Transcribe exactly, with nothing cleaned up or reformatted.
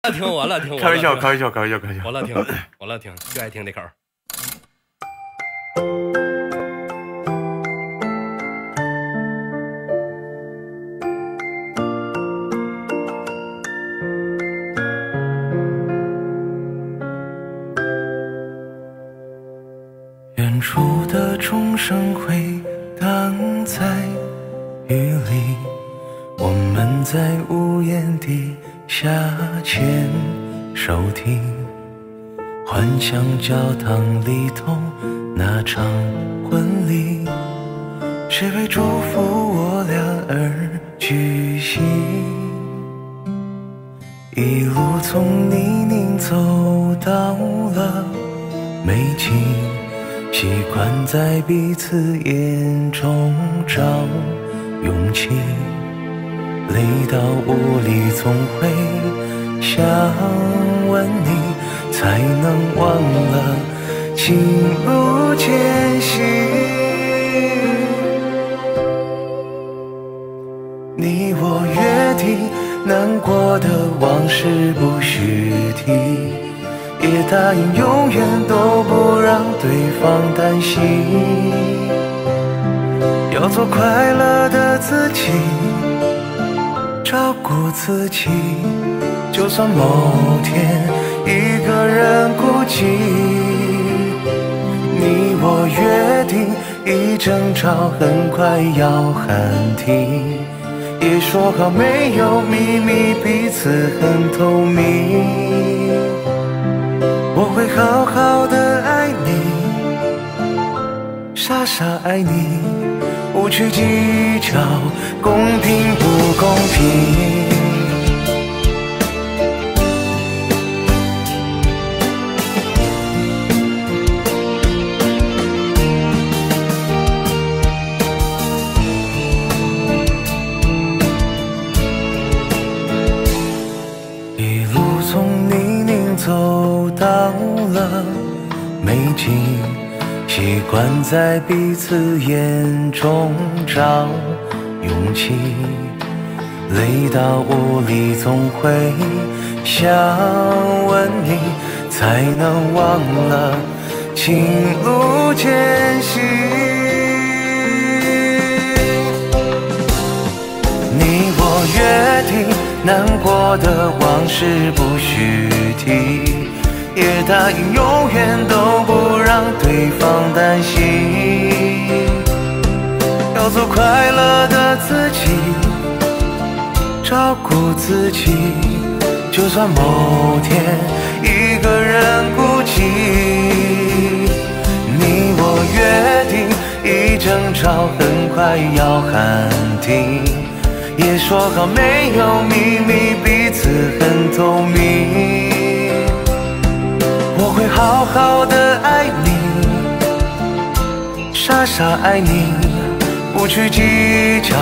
听我了听我了， 开玩笑，开玩笑，开玩笑，开玩笑。 我乐听，我乐听，就爱听这口。 远处的钟声回荡在雨里，我们在屋檐底下牵手听，幻想教堂里头那场婚礼，是为祝福我俩而举行。一路从泥泞走到了美景，习惯在彼此眼中找勇气，累到无力总会想问你，才能忘了情路艰辛。你我约定难过的往事不许提，也答应永远都不让对方担心，要做快乐的自己，照顾自己，就算某天一个人孤寂。你我约定一争吵很快要喊停，也说好没有秘密，彼此很透明。我会好好的爱你，傻傻爱你，不去计较公平不公平。一路从泥泞走到了美景，习惯在彼此眼中找勇气，累到无力总会想问你，才能忘了情路艰辛。你我约定难过的往事不许提，也答应永远都不让对方担心，要做快乐的自己，照顾自己，就算某天一个人孤寂。你我约定一争吵很快要喊停，也说好没有秘密，彼此很透明。我会好好的爱你，傻傻爱你，不去计较